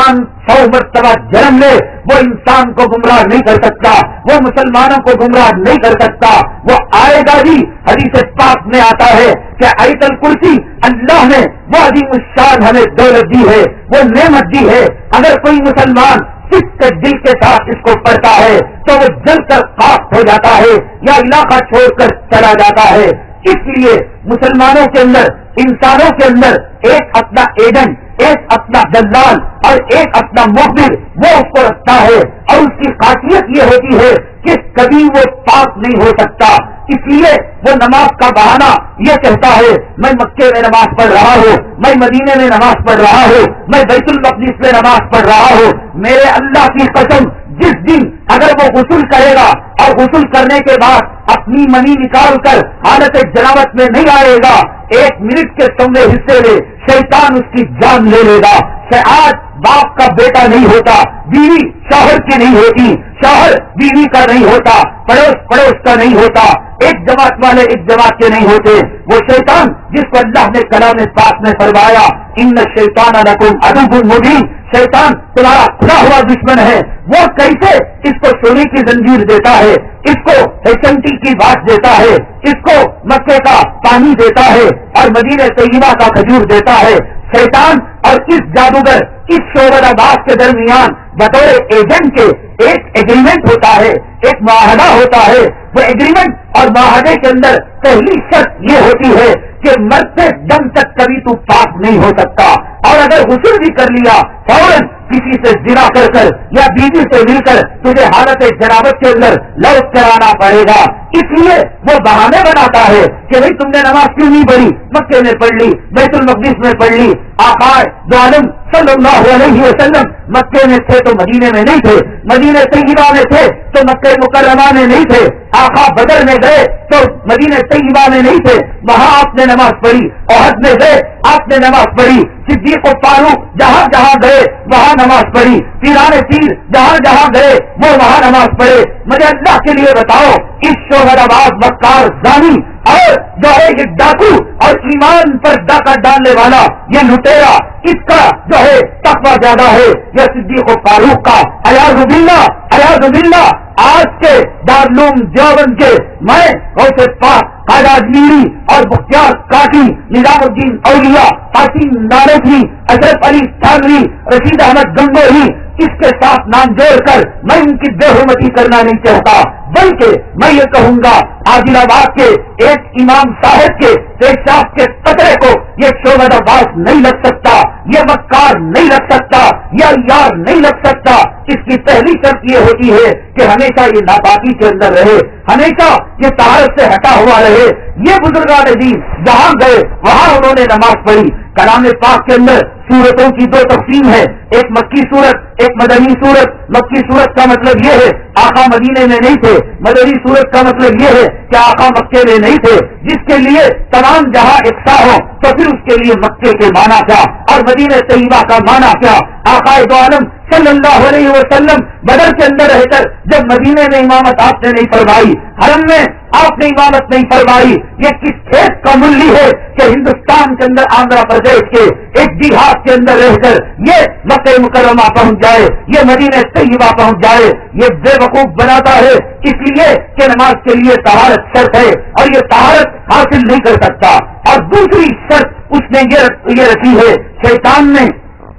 سو مرتبہ جنم لے، وہ انسان کو گمراہ نہیں کر سکتا، وہ مسلمانوں کو گمراہ نہیں کر سکتا، وہ آئے گا ہی۔ حدیث پاک میں آتا ہے کہ آیت الکرسی اللہ نے وہ عظیم الشان ہمیں دولت دی ہے، وہ نعمت دی ہے، اگر کوئی مسلمان صدق کے دل کے ساتھ اس کو پڑھتا ہے تو وہ جل کر خاک ہو جاتا ہے یا علاقہ چھوڑ کر چلا جاتا ہے۔ اس لیے مسلمانوں کے اندر، انسانوں کے اندر ایک اپنا ایجنٹ، ایک اپنا دلال اور ایک اپنا مخبر وہ اس کو رکھتا ہے، اور اس کی خاصیت یہ ہوتی ہے کہ کبھی وہ پاک نہیں ہو سکتا۔ اس لیے وہ نماز کا بہانہ یہ کہتا ہے میں مکے میں نماز پڑھ رہا ہوں، میں مدینے میں نماز پڑھ رہا ہوں، میں بیت المقدس میں نماز پڑھ رہا ہوں، میرے اللہ کی قسم جس دن اگر وہ غسل کرے گا اور غسل کرنے کے بعد اپنی منی نکال کر حالت جنابت میں نہیں آئے گا، ایک منٹ کے سونے حصے میں شیطان اس کی جان لے لے گا۔ کہ آج باپ کا بیٹا نہیں ہوتا، بیوی شوہر کی نہیں ہوتی، شوہر بیوی کا نہیں ہوتا، پڑوس پڑوس کا نہیں ہوتا، ایک جماعت والے ایک جماعت کے نہیں ہوتے۔ وہ شیطان جس کو اللہ نے کلام پاک میں فرمایا ان الشیطان لکم عدو مبین، شیطان تمہارا کھلا ہوا دشمن ہے، وہ کیسے اس کو سونے کی زنجیر دیتا ہے، اس کو ایچنٹی کی بات دیتا ہے، اس کو مکے کا پانی دیتا ہے اور مدینہ طیبہ کا کھجور دیتا ہے۔ شیطان اور اس جادوگر، اس شعبہ باز کے درمیان بطور ایجنٹ کے ایک ایگریمنٹ ہوتا ہے، ایک معاہدہ ہوتا ہے۔ وہ ایگریمنٹ اور معاہدے کے اندر پہلی شرط یہ ہوتی ہے کہ مرتے دم تک کبھی تو پاک نہیں ہو سکتا، اور اگر غسل بھی کر لیا فوراً کسی سے زنا کر کر یا بیوی سے مل کر تجھے حالت جنابت کے اندر لوٹ کرانا پڑے گا۔ اس لیے وہ بہانے بناتا ہے کہ بھائی تم نے نماز کیوں نہیں پڑھی، مکے میں پڑھ لی، بیت المقدس میں پڑھ لی۔ آقا دو عالم صلی اللہ علیہ وسلم مکے میں تھے تو مدینے میں نہیں تھے، مدینہ طیبہ میں تھے تو مکہ مکرمہ میں نہیں تھے، آقا بدر میں گئے تو مدینہ طیبہ میں نہیں تھے، وہاں آپ نے نماز پڑھی، احد میں گئے آپ نے نماز پڑھی، صدیق و فاروق جہاں جہاں گئے وہاں نماز پڑھی، پیران پیر جہاں جہاں گئے وہ وہاں نماز پڑھے۔ مجھے اللہ کے لیے بتاؤ اس شوہر آباد مکار زانی اور جو ہے یہ ڈاکو اور ایمان پر ڈاکہ ڈالنے والا یہ لٹیرا، اس کا جو ہے تقویٰ زیادہ ہے یا صدیق و فاروق کا؟ اعوذ باللہ اعوذ باللہ۔ آج کے دارالعلوم دیوبند کے میں غوث پاک خواجہ اجمیری اور بختیار کاٹی، نظام الدین اولیاء، قاسم نانوتوی، اشرف علی تھانوی، رشید احمد گنگوہی، اس کے ساتھ نام جوڑ کر میں ان کی بے حرمتی کرنا نہیں چاہتا، بلکہ میں یہ کہوں گا عادل آباد کے ایک امام صاحب کے پیشاب کے قطرے کو یہ شعبہ باز نہیں لگ سکتا، یہ مکار نہیں لگ سکتا، یہ یار نہیں لگ سکتا۔ اس کی پہلی شرط یہ ہوتی ہے کہ ہمیشہ یہ ناپاکی کے اندر رہے، ہمیشہ یہ طہارت سے ہٹا ہوا رہے۔ یہ بزرگان دین جہاں گئے وہاں انہوں نے نماز پڑھی۔ کلام پاک کے اندر سورتوں کی دو تقسیم ہے، ایک مکی سورت ایک مدنی سورت۔ مکی سورت کا مطلب یہ ہے آقا مدینے میں نہیں تھے، مدنی سورت کا مطلب یہ ہے کہ آقا مکے میں نہیں تھے۔ جس کے لیے تمام جہاں یکساں ہو تو پھر اس کے لیے مکے کے معنی کیا اور مدینہ طیبہ کا معنی کیا؟ آقا دو عالم صلی اللہ علیہ وسلم بدر کے اندر رہ کر جب مدینے میں امامت آپ نے نہیں فرمائی، حرم میں آپ نے امامت نہیں فرمائی، یہ کس کھیت کا ملی ہے کہ ہندوستان کے اندر آندھرا پردیش کے ایک دیہات کے اندر رہ کر یہ مکہ مکرمہ پہنچ جائے، یہ مدینہ طیبہ پہنچ جائے؟ یہ بے وقوف بناتا ہے اس لیے کہ نماز کے لیے طہارت شرط ہے اور یہ طہارت حاصل نہیں کر سکتا۔ اور دوسری شرط اس نے یہ رکھی ہے شیطان نے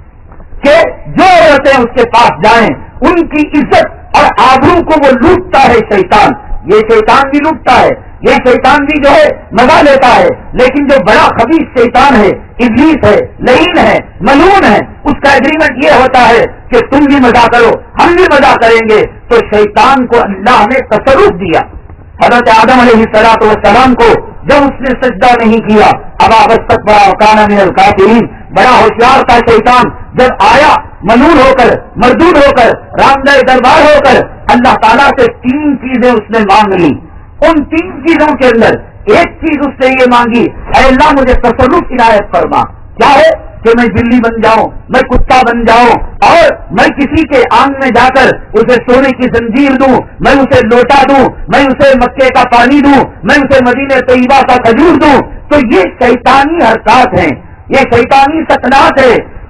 کہ جو عورتیں اس کے پاس جائیں ان کی عزت اور آبرو کو وہ لوٹتا ہے شیطان۔ یہ شیطان بھی لوٹتا ہے، یہ شیطان بھی جو ہے مزہ لیتا ہے، لیکن جو بڑا خبیث شیطان ہے، ابلیس ہے، لعین ہے، ملعون ہے، اس کا ایگریمنٹ یہ ہوتا ہے کہ تم بھی مزہ کرو ہم بھی مزہ کریں گے۔ تو شیطان کو اللہ نے تصرف دیا۔ حضرت آدم علیہ الصلوۃ والسلام کو جب اس نے سجدہ نہیں کیا، ابا واستکبر وکان من الکافرین، بڑا ہوشیار تھا شیطان، جب آیا ملعون ہو کر، مردود ہو کر، رام دہ دربار ہو کر اللہ تعالیٰ سے تین چیزیں اس نے مانگ لی۔ ان تین چیزوں کے اندر ایک چیز اس نے یہ مانگی، اے اللہ مجھے تصرف عنایت فرما۔ کیا ہے کہ میں بلی بن جاؤں، میں کتا بن جاؤں اور میں کسی کے آنگ میں جا کر اسے سونے کی زنجیر دوں، میں اسے لوٹا دوں، میں اسے مکے کا پانی دوں، میں اسے مدینہ طیبہ کا کھجور دوں۔ تو یہ شیطانی حرکات ہیں، یہ شیطانی سکنات ہے۔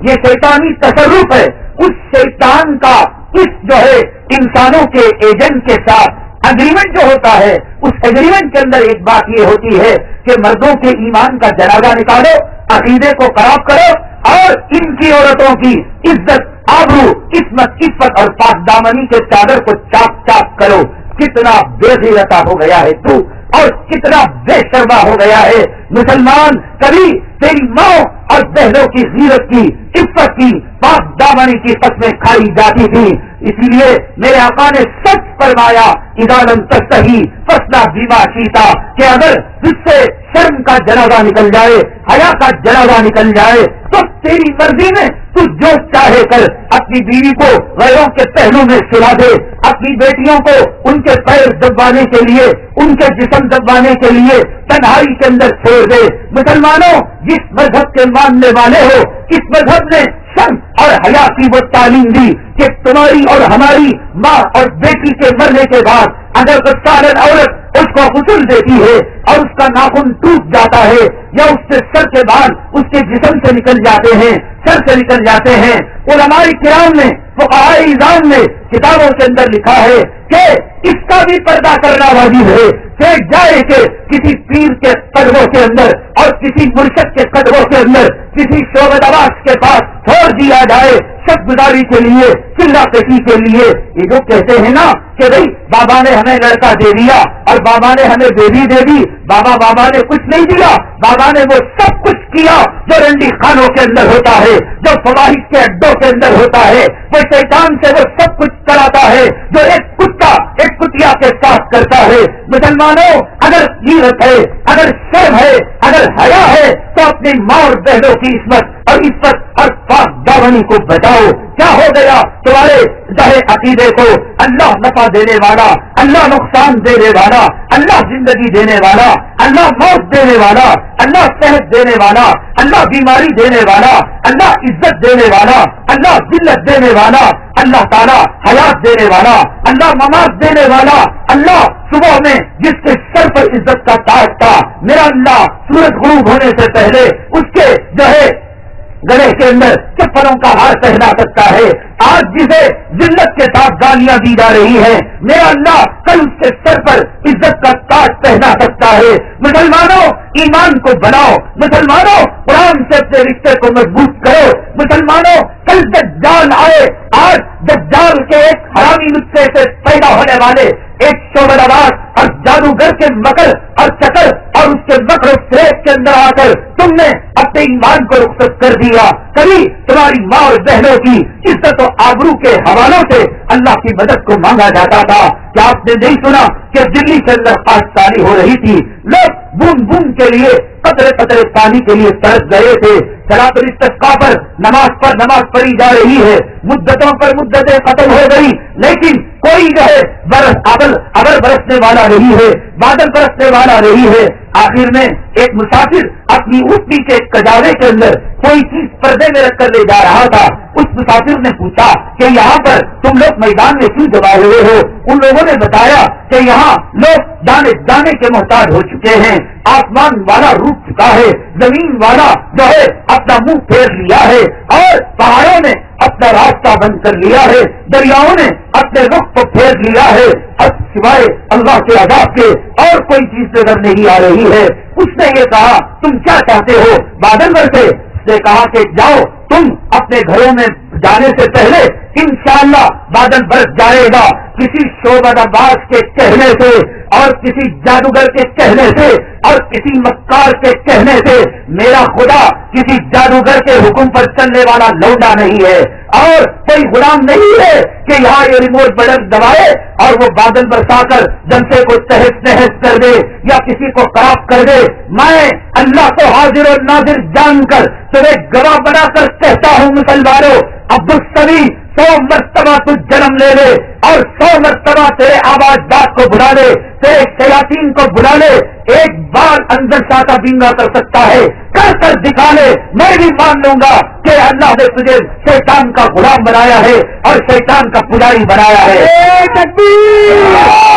یہ شیطانی تصرف ہے. اس شیطان کا اس جو ہے انسانوں کے ایجنٹ کے ساتھ اگریمنٹ جو ہوتا ہے, اس اگریمنٹ کے اندر ایک بات یہ ہوتی ہے کہ مردوں کے ایمان کا جنازہ نکالو, عقیدے کو خراب کرو اور ان کی عورتوں کی عزت, آبرو, عصمت, عفت اور پاک دامنی کے چادر کو چاپ چاپ کرو. کتنا بے غیرتا ہو گیا ہے تو, اور کتنا بے شرما ہو گیا ہے مسلمان. کبھی تیری ماں اور بہنوں کی غیرت کی, عفت کی, پاک دامنی کی قسمیں کھائی جاتی تھی. اسی لیے میرے آقا نے سچ فرمایا, اذا لم تستحی فاصنع بما شئت, کہ اگر تجھ سے شرم کا جنازہ نکل جائے, حیا کا جنازہ نکل جائے, تو تیری مرضی میں تو جو چاہے کر. اپنی بیوی کو غیروں کے پہلو میں سلا دے, اپنی بیٹیوں کو ان کے پیر دبانے کے لیے, ان کے جسم دبانے کے لیے تنہائی کے اندر چھوڑ دے. مسلمانوں, جس مذہب کے ماننے والے ہو, اس مذہب نے شرم اور حیا کی وہ تعلیم دی کہ تمہاری اور ہماری ماں اور بیٹی کے مرنے کے بعد اگر کوئی سالن عورت اس کو غسل دیتی ہے اور اس کا ناخن ٹوٹ جاتا ہے یا اس سے سر کے بال اس کے جسم سے نکل جاتے ہیں, سر سے نکل جاتے ہیں, علماء کرام نے, فقہاء اعظام نے کتابوں کے اندر لکھا ہے کہ اس کا بھی پردہ کرنا واجب ہے. پھر جائے کہ کسی پیر کے قدموں کے اندر اور کسی مرشد کے قدموں کے اندر کسی شعبہ نواز کے پاس چھوڑ دیا جائے شب گزاری کے لیے, چلا کشی کے لیے. یہ جو کہتے ہیں نا کہ بھائی بابا نے ہمیں لڑکا دے دیا اور بابا نے ہمیں بیوی دے دی, بابا بابا نے کچھ نہیں دیا. بابا نے وہ سب کچھ کیا جو رنڈی خانوں کے اندر ہوتا ہے, جو فواہش کے اڈوں کے اندر ہوتا ہے. وہ شیطان سے وہ سب کچھ کراتا ہے جو ایک کتا ایک کتیا کے ساتھ کرتا ہے. مسلمانوں, اگر غیرت ہے, اگر شرم ہے, اگر حیا ہے, تو اپنی ماں اور بہنوں کی عصمت اور عزت اور پاک دامنی کو بچاؤ. کیا ہو گیا تمہارے ظاہر عقیدے کو؟ اللہ نفع دینے والا, اللہ نقصان دینے والا, اللہ زندگی دینے والا, اللہ موت دینے والا, اللہ صحت دینے والا, اللہ بیماری دینے والا, اللہ عزت دینے والا, اللہ ذلت دینے والا, اللہ تعالیٰ حیات دینے والا, اللہ ممات دینے والا, اللہ صبح میں جس کے سر پر عزت کا تاج تھا, میرا اللہ سورج غروب ہونے سے پہلے اس کے جو ہے گلے کے اندر چپلوں کا ہار پہنا سکتا ہے. آج جسے ذلت کے ساتھ گالیاں دی جا رہی ہیں, میرا اللہ کل اس کے سر پر عزت کا تاج پہنا سکتا ہے. مسلمانوں, ایمان کو بناؤ. مسلمانوں, قرآن سے اپنے رشتے کو مضبوط کرو. مسلمانوں, کل دجال آئے. آج دجال کے ایک حرامی نسخے سے پیدا ہونے والے ایک شعبہ نواز اور جادوگر کے مکر اور چکر اور اس کے مکر و فریب کے اندر آ کر تم نے اپنے ایمان کو رخصت کر دیا. کبھی تمہاری ماں اور بہنوں کی عزت و آبرو کے حوالوں سے اللہ کی مدد کو مانگا جاتا تھا. کیا آپ نے نہیں سنا کہ دلی کے اندر خاص ہو رہی تھی, لوگ بوند بوند کے لیے, قطرے قطرے پانی کے لیے ترس گئے تھے. صلاۃ الاستسقاء پر نماز پر نماز پڑھی جا رہی ہے, مدتوں پر مدتیں ختم ہو گئی, لیکن کوئی جو ہے برس ابل ابر برسنے والا نہیں ہے, بادل برسنے والا نہیں ہے. آخر میں ایک مسافر اپنی اونٹنی کے کجاوے کے اندر کوئی چیز پردے میں رکھ کر لے جا رہا تھا. اس مسافر نے پوچھا کہ یہاں پر تم لوگ میدان میں کیوں جمع ہوئے ہو؟ ان لوگوں نے بتایا کہ یہاں لوگ دانے دانے کے محتاج ہو چکے ہیں, آسمان والا روک چکا ہے, زمین والا جو ہے اپنا منہ پھیر لیا ہے, اور پہاڑوں نے اپنا راستہ بند کر لیا ہے, دریاؤں نے اپنے رخ کو پھیر لیا ہے, اب سوائے اللہ کے عذاب کے اور کوئی چیز نظر نہیں آ رہی ہے. اس نے یہ کہا تم کیا چاہتے ہو؟ بادل برسے؟ اس نے کہا کہ جاؤ تم اپنے گھروں میں جانے سے پہلے انشاءاللہ بادل برس جائے گا. کسی شعبہ باز کے کہنے سے اور کسی جادوگر کے کہنے سے اور کسی مکار کے کہنے سے میرا خدا کسی جادوگر کے حکم پر چلنے والا لوٹا نہیں ہے, اور کوئی غلام نہیں ہے کہ یہاں یہ ریموٹ بٹن دبائے اور وہ بادل برسا کر جنسے کو تہس نہس کر دے یا کسی کو خراب کر دے. میں اللہ کو حاضر و ناظر جان کر تمہیں گواہ بنا کر کہتا ہوں مسلمانوں, عبدالسمی سو مرتبہ تو جنم لے لے اور سو مرتبہ تیرے آواز داد کو بلا لے, تیرے شیاطین کو بلا لے, ایک بار اندر ساتا بینگا کر سکتا ہے, کر کر دکھا لے. میں بھی مان لوں گا کہ اللہ نے تجھے شیطان کا غلام بنایا ہے اور شیطان کا پجاری بنایا ہے. اے تکبیر,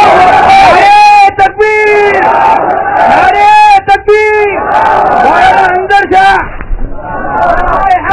اے تکبیر, ارے تکبیر, اندر جا.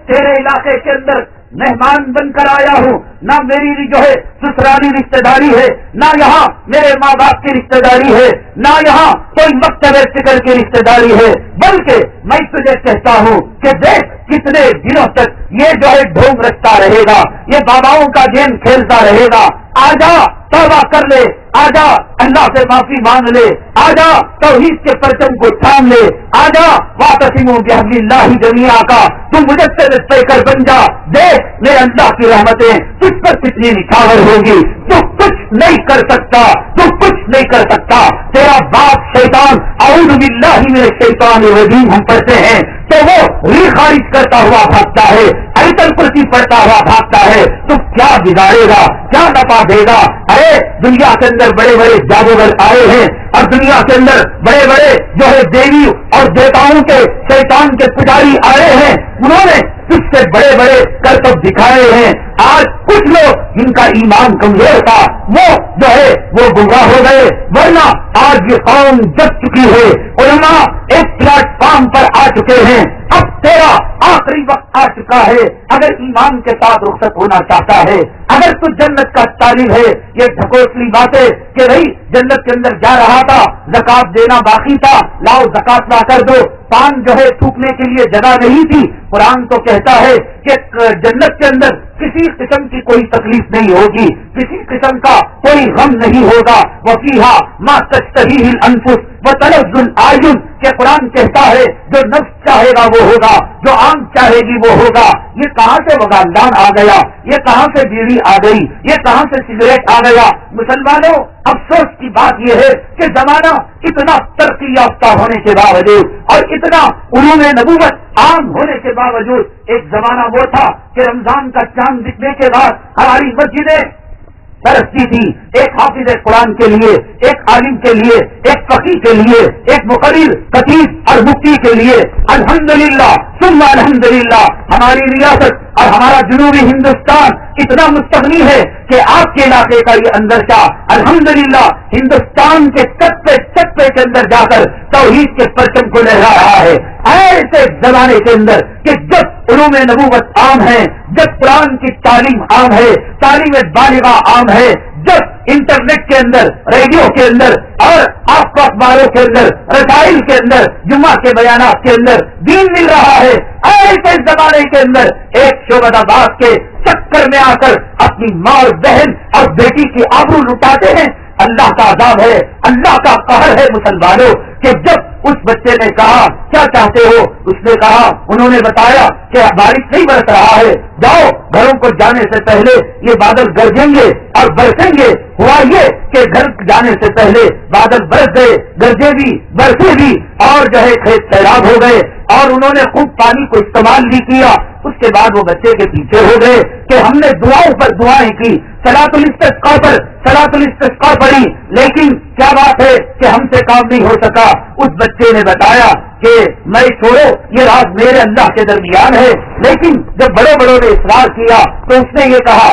تیرے علاقے کے اندر مہمان بن کر آیا ہوں، نہ میری جو ہے سسرالی رشتہ داری ہے، نہ یہاں میرے ماں باپ کی رشتہ داری ہے، نہ یہاں کوئی مکتب فکر کی رشتہ داری ہے، بلکہ میں تجھے کہتا ہوں کہ دیکھ کتنے دنوں تک یہ جو ہے ڈھونگ رکھتا رہے گا، یہ باباؤں کا گیم کھیلتا رہے گا۔ آجا توبہ کر لے، آجا اللہ سے معافی مانگ لے، آجا توحید کے پرچم کو تھام لے، آجا واعتصموا بحبل اللہ جمیعا کا تم مجدد اسپیکر بن جا۔ دیکھ میرے اللہ کی رحمتیں تجھ پر کتنی نچھاور ہوگی، تو کچھ نہیں کر سکتا، تو کچھ نہیں کر سکتا۔ تیرا باپ شیطان اعوذ باللہ من الشیطان الرجیم ہم پڑھتے ہیں تو وہ ری خارج کرتا ہوا بھاگتا ہے، ایتل کرسی پڑھتا ہوا بھاگتا ہے، تو کیا بگاڑے گا، کیا نفع دے گا؟ ارے دنیا کے اندر بڑے بڑے جادوگر آئے ہیں اور دنیا کے اندر بڑے بڑے جو ہے دیوی اور دیوتاؤں کے شیطان کے پجاری آئے ہیں، انہوں نے اس سے بڑے بڑے کرتب دکھائے ہیں۔ آج کچھ لوگ جن کا ایمان کمزور تھا وہ جو ہے وہ گمراہ ہو گئے، ورنہ آج یہ قوم جگ چکی ہے، علماء ایک پلیٹ فارم پر آ چکے ہیں۔ اب تیرا آخری وقت آ چکا ہے، اگر ایمان کے ساتھ رخصت ہونا چاہتا ہے، اگر تو جنت کا طالب ہے، یہ ڈھکوسلی باتیں کہ بھائی جنت کے اندر جا رہا تھا، زکات دینا باقی تھا، لاؤ زکات لا کر دو، پان جو ہے تھوکنے کے لیے جگہ نہیں تھی۔ قرآن تو کہتا ہے کہ جنت کے اندر کسی قسم کی کوئی تکلیف نہیں ہوگی، کسی قسم کا کوئی غم نہیں ہوگا۔ وفیہا ما تشتہیہ الانفس وتلذ الاعین، کہ قرآن کہتا ہے جو نفس چاہے گا وہ ہوگا، جو آنکھ چاہے گی وہ ہوگا۔ یہ کہاں سے وگاندان آ گیا، یہ کہاں سے بیڑی آ گئی، یہ کہاں سے سگریٹ آ گیا؟ مسلمانوں افسوس کی بات یہ ہے کہ زمانہ اتنا ترقی یافتہ ہونے کے باوجود اور اتنا علوم نبوت عام ہونے کے باوجود ایک زمانہ وہ تھا کہ رمضان کا چاند دکھنے کے بعد ہماری مسجدیں ترستی تھی ایک حافظ قرآن کے لیے، ایک عالم کے لیے، ایک فقیہ کے لیے، ایک مقرر خطیب اور مفتی کے لیے۔ الحمدللہ ثم الحمدللہ ہماری ریاست اور ہمارا جنوبی ہندوستان اتنا مستغنی ہے کہ آپ کے علاقے کا یہ اندرشہ الحمدللہ ہندوستان کے چپے چپے کے اندر جا کر توحید کے پرچم کو لہرا رہا ہے۔ ایسے زمانے کے اندر کہ جب علوم نبوت عام ہے، جب قرآن کی تعلیم عام ہے، تعلیم بالغہ عام ہے، جب انٹرنیٹ کے اندر، ریڈیو کے اندر اور آپ کو اخباروں کے اندر، رسائل کے اندر، جمعہ کے بیانات کے اندر دین مل رہا ہے، ایسے زمانے کے اندر ایک شعبہ آباد کے چکر میں آ کر اپنی ماں اور بہن اور بیٹی کی آبرو لٹاتے ہیں۔ اللہ کا عذاب ہے، اللہ کا قہر ہے مسلمانوں کہ جب اس بچے نے کہا کیا چاہتے ہو، اس نے کہا، انہوں نے بتایا کہ بارش نہیں برس رہا ہے، جاؤ گھروں کو جانے سے پہلے یہ بادل گرجیں گے اور برسیں گے۔ ہوا یہ کہ گھر جانے سے پہلے بادل برس گئے، گرجے بھی برسے بھی اور جو ہے کھیت سیراب ہو گئے اور انہوں نے خوب پانی کو استعمال بھی کیا۔ اس کے بعد وہ بچے کے پیچھے ہو گئے کہ ہم نے دعاؤں پر دعائیں کی، صلاۃ الاستسقاء پر صلاۃ الاستسقاء پڑھی، لیکن کیا بات ہے کہ ہم سے کام نہیں ہو سکا۔ اس بچے نے بتایا کہ میں چھوڑو یہ راز میرے اللہ کے درمیان ہے، لیکن جب بڑے بڑوں نے اصرار کیا تو اس نے یہ کہا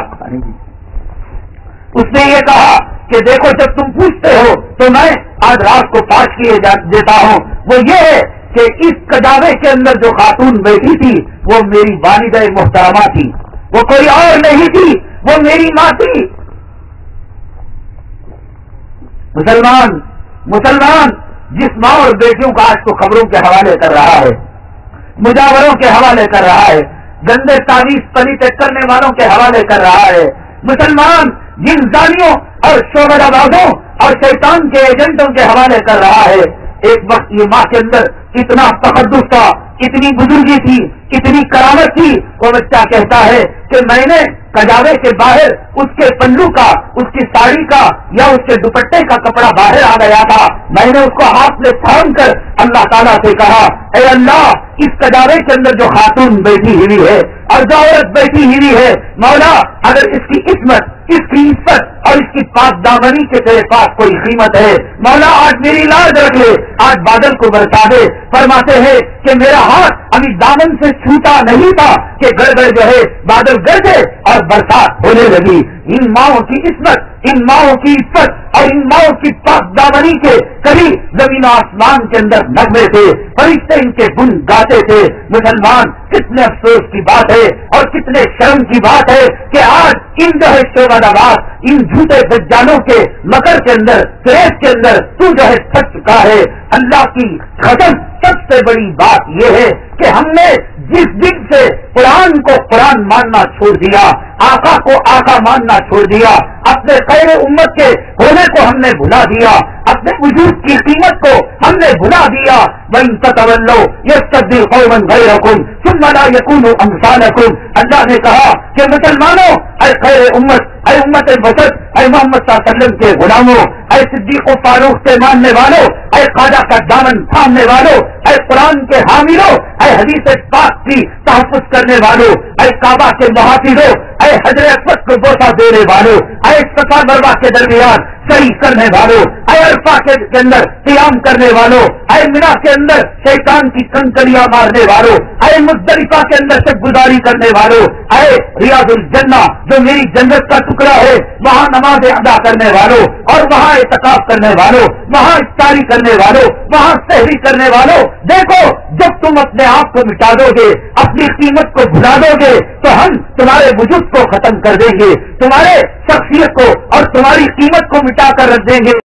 اس نے یہ کہا کہ دیکھو جب تم پوچھتے ہو تو میں آج رات کو پاس کیے دیتا ہوں۔ وہ یہ ہے کہ اس کجاوے کے اندر جو خاتون بیٹھی تھی وہ میری والدہ محترمہ تھی، وہ کوئی اور نہیں تھی، وہ میری ماں تھی۔ مسلمان مسلمان جس ماں اور بیٹیوں کا آج کو خبروں کے حوالے کر رہا ہے، مجاوروں کے حوالے کر رہا ہے، گندے تعویذ پلیتے کرنے والوں کے حوالے کر رہا ہے، مسلمان جن زانیوں اور شعبہ بازوں اور شیطان کے ایجنٹوں کے حوالے کر رہا ہے۔ ایک وقت یہ ماں کے اندر اتنا تقدس تھا، اتنی بزرگی تھی، اتنی کرامت تھی، وہ بچہ کہتا ہے کہ میں نے کجاوے کے باہر اس کے پلو کا، اس کی ساڑی کا یا اس کے دوپٹے کا کپڑا باہر آ گیا تھا، میں نے اس کو ہاتھ میں تھام کر اللہ تعالیٰ سے کہا، اے اللہ اس کجاوے کے اندر جو خاتون بیٹھی ہوئی ہے اور جو عورت بیٹھی ہوئی ہے، مولا اگر اس کی عصمت، اس کی عزت اور اس کی پاک دامنی کے تیرے پاس کوئی قیمت ہے، مولا آج میری لاج رکھ لے، آج بادل کو برسا دے۔ فرماتے ہیں کہ میرا ہاتھ ابھی دامن سے چھوٹا نہیں تھا کہ گڑ گڑ جو ہے بادل گرجے اور برسات ہونے لگی۔ ان ماؤں کی عصمت، ان ماؤں کی عزت اور ان ماؤں کی پاک دامنی کے کبھی زمین و آسمان کے اندر نغمے تھے، فرشتے ان کے گن گاتے تھے۔ مسلمان، کتنے افسوس کی بات ہے اور کتنے شرم کی بات ہے کہ آج ان جو ہے شعبہ ان جھوٹے دجالوں کے مکر کے اندر، فریب کے اندر تو جو ہے پھنس چکا ہے۔ اللہ کی قسم، سب سے بڑی بات یہ ہے کہ ہم نے جس دن سے قرآن کو قرآن ماننا چھوڑ دیا، آقا کو آقا ماننا چھوڑ دیا، اپنے خیر امت کے ہونے کو ہم نے بھلا دیا، اپنے وجود کی قیمت کو ہم نے بھلا دیا۔ وَإِن تَتَوَلَّوْا يَسْتَبْدِلْ قَوْمًا غَيْرَكُمْ ثُمَّ لَا يَكُونُوا أَمْثَالَكُمْ۔ اللہ نے کہا کہ مسلمانوں، اے خیر امت، اے امت وسط، اے محمد صلی اللہ علیہ وسلم کے غلاموں، اے صدیق و فاروق سے ماننے والوں، اے خواجہ کا دامن تھامنے والوں، اے قرآن کے حاملوں، اے حدیث پاک کی تحفظ کرنے والوں، اے کعبہ کے محافظوں، اے حجر اسود کو بوسہ دینے والوں، اے صفا مروا کے درمیان صحیح کرنے والوں، اے عرفہ کے اندر قیام کرنے والوں، اے منا کے اندر شیطان کی کنکریاں مارنے والوں، اے مزدلفہ کے اندر سے گزاری کرنے والوں، اے ریاض الجنہ جو میری جنت کا ٹکڑا ہے وہاں نماز ادا کرنے والوں اور وہاں اعتکاف کرنے والوں، وہاں افطاری کرنے والوں، وہاں سحری کرنے والوں، دیکھو جب تم اپنے آپ کو مٹا دو گے، اپنی قیمت کو بھلا دو گے تو ہم تمہارے وجود کو ختم کر دیں گے، تمہارے شخصیت کو اور تمہاری قیمت کو مٹا کر رکھ دیں گے۔